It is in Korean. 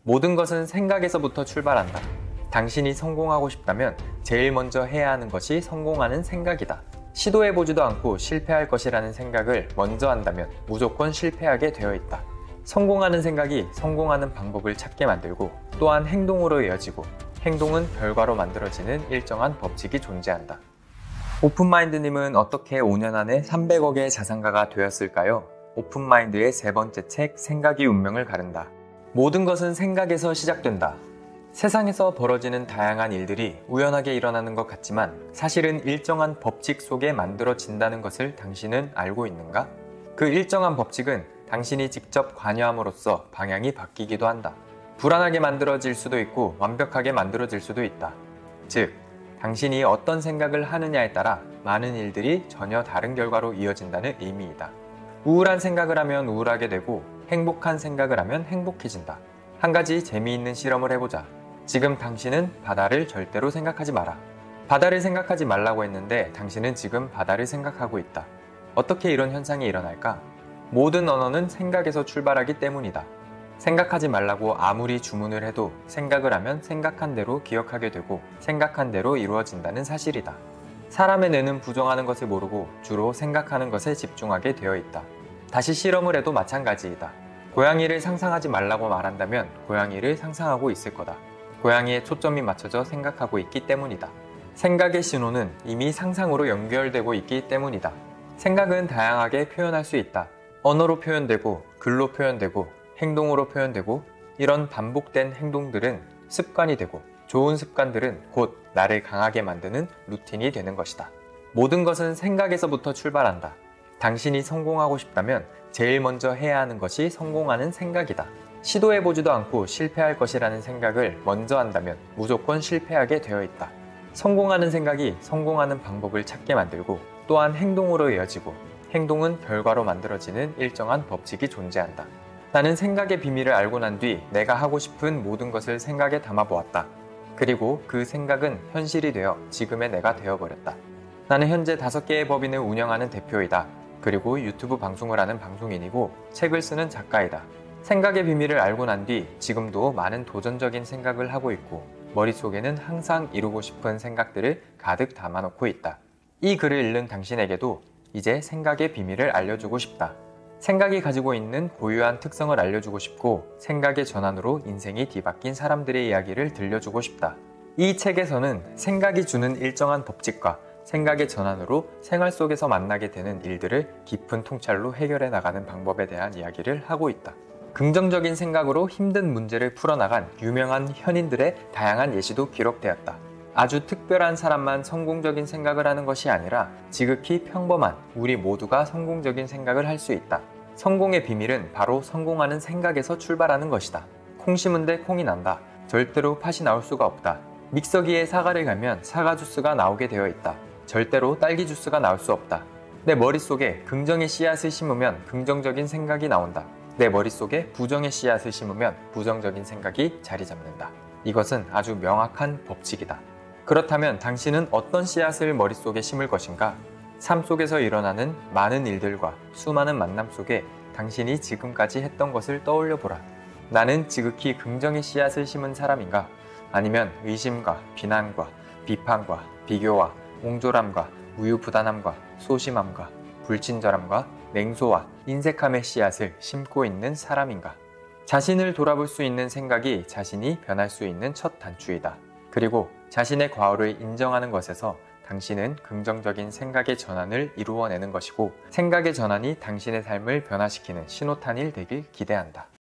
모든 것은 생각에서부터 출발한다. 당신이 성공하고 싶다면 제일 먼저 해야 하는 것이 성공하는 생각이다. 시도해보지도 않고 실패할 것이라는 생각을 먼저 한다면 무조건 실패하게 되어 있다. 성공하는 생각이 성공하는 방법을 찾게 만들고 또한 행동으로 이어지고 행동은 결과로 만들어지는 일정한 법칙이 존재한다. 오픈마인드님은 어떻게 5년 안에 300억의 자산가가 되었을까요? 오픈마인드의 세 번째 책, 생각이 운명을 가른다. 모든 것은 생각에서 시작된다. 세상에서 벌어지는 다양한 일들이 우연하게 일어나는 것 같지만 사실은 일정한 법칙 속에 만들어진다는 것을 당신은 알고 있는가? 그 일정한 법칙은 당신이 직접 관여함으로써 방향이 바뀌기도 한다. 불안하게 만들어질 수도 있고 완벽하게 만들어질 수도 있다. 즉, 당신이 어떤 생각을 하느냐에 따라 많은 일들이 전혀 다른 결과로 이어진다는 의미이다. 우울한 생각을 하면 우울하게 되고 행복한 생각을 하면 행복해진다. 한 가지 재미있는 실험을 해보자. 지금 당신은 바다를 절대로 생각하지 마라. 바다를 생각하지 말라고 했는데 당신은 지금 바다를 생각하고 있다. 어떻게 이런 현상이 일어날까? 모든 언어는 생각에서 출발하기 때문이다. 생각하지 말라고 아무리 주문을 해도 생각을 하면 생각한 대로 기억하게 되고 생각한 대로 이루어진다는 사실이다. 사람의 뇌는 부정하는 것을 모르고 주로 생각하는 것에 집중하게 되어 있다. 다시 실험을 해도 마찬가지이다. 고양이를 상상하지 말라고 말한다면 고양이를 상상하고 있을 거다. 고양이에 초점이 맞춰져 생각하고 있기 때문이다. 생각의 신호는 이미 상상으로 연결되고 있기 때문이다. 생각은 다양하게 표현할 수 있다. 언어로 표현되고 글로 표현되고 행동으로 표현되고 이런 반복된 행동들은 습관이 되고 좋은 습관들은 곧 나를 강하게 만드는 루틴이 되는 것이다. 모든 것은 생각에서부터 출발한다. 당신이 성공하고 싶다면 제일 먼저 해야 하는 것이 성공하는 생각이다. 시도해보지도 않고 실패할 것이라는 생각을 먼저 한다면 무조건 실패하게 되어 있다. 성공하는 생각이 성공하는 방법을 찾게 만들고 또한 행동으로 이어지고 행동은 결과로 만들어지는 일정한 법칙이 존재한다. 나는 생각의 비밀을 알고 난 뒤 내가 하고 싶은 모든 것을 생각에 담아보았다. 그리고 그 생각은 현실이 되어 지금의 내가 되어버렸다. 나는 현재 5개의 법인을 운영하는 대표이다. 그리고 유튜브 방송을 하는 방송인이고 책을 쓰는 작가이다. 생각의 비밀을 알고 난 뒤 지금도 많은 도전적인 생각을 하고 있고 머릿속에는 항상 이루고 싶은 생각들을 가득 담아놓고 있다. 이 글을 읽는 당신에게도 이제 생각의 비밀을 알려주고 싶다. 생각이 가지고 있는 고유한 특성을 알려주고 싶고 생각의 전환으로 인생이 뒤바뀐 사람들의 이야기를 들려주고 싶다. 이 책에서는 생각이 주는 일정한 법칙과 생각의 전환으로 생활 속에서 만나게 되는 일들을 깊은 통찰로 해결해 나가는 방법에 대한 이야기를 하고 있다. 긍정적인 생각으로 힘든 문제를 풀어나간 유명한 현인들의 다양한 예시도 기록되었다. 아주 특별한 사람만 성공적인 생각을 하는 것이 아니라 지극히 평범한 우리 모두가 성공적인 생각을 할 수 있다. 성공의 비밀은 바로 성공하는 생각에서 출발하는 것이다. 콩 심은데 콩이 난다. 절대로 팥이 나올 수가 없다. 믹서기에 사과를 갈면 사과 주스가 나오게 되어 있다. 절대로 딸기 주스가 나올 수 없다. 내 머릿속에 긍정의 씨앗을 심으면 긍정적인 생각이 나온다. 내 머릿속에 부정의 씨앗을 심으면 부정적인 생각이 자리 잡는다. 이것은 아주 명확한 법칙이다. 그렇다면 당신은 어떤 씨앗을 머릿속에 심을 것인가? 삶 속에서 일어나는 많은 일들과 수많은 만남 속에 당신이 지금까지 했던 것을 떠올려 보라. 나는 지극히 긍정의 씨앗을 심은 사람인가? 아니면 의심과 비난과 비판과 비교와 옹졸함과 우유부단함과 소심함과 불친절함과 냉소와 인색함의 씨앗을 심고 있는 사람인가? 자신을 돌아볼 수 있는 생각이 자신이 변할 수 있는 첫 단추이다. 그리고 자신의 과오를 인정하는 것에서 당신은 긍정적인 생각의 전환을 이루어내는 것이고 생각의 전환이 당신의 삶을 변화시키는 신호탄일 되길 기대한다.